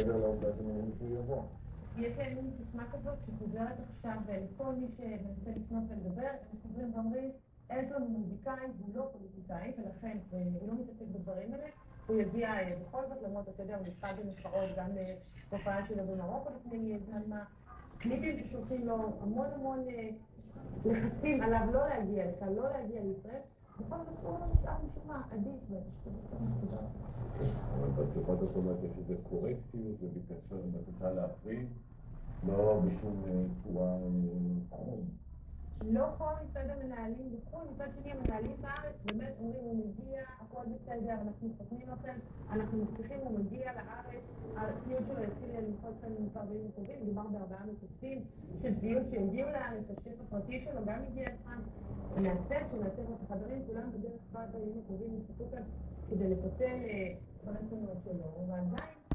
מעבר לעובדה שמאמין שהוא יבוא. יש מין תשמע כזאת שחוזרת עכשיו לכל מי שמנסה לפנות ולדבר, הם חוזרים ואומרים, אין לנו מוזיקאי, הוא לא פוליטיקאי, ולכן הוא לא מתעסק בדברים האלה, הוא יגיע בכל זאת, למרות, אתה יודע, הוא נתפל במספרות גם בהופעה שלו במרוקו לפני זמן מה, קליפים ששולחים לו המון המון לחצים עליו לא להגיע לכאן, לא להגיע לישראל, בכל זאת הוא לא נשאר משום מה, עדיף אבל בשיחות אוטומטיות שזה קורקטיות ובקשה להפריד, לא בשום צורה חום. לא כל מצד המנהלים בחו"ל, מצד שני המנהלים בארץ באמת אומרים הוא מגיע, הכל בסדר, אנחנו חותמים לכם, אנחנו מבטיחים, הוא מגיע לארץ, הציוד שלו יתחיל לנחות כאן ממספר דברים טובים, מדובר ב4 מטוסים של ציוד שהגיעו לארץ, השף הפרטי שלו גם הגיע לכאן, המעצב שמעצב את החברים, כולם בדרך כלל בימים טובים נצטפו כאן כדי לפצל ברצונות שלו, ועדיין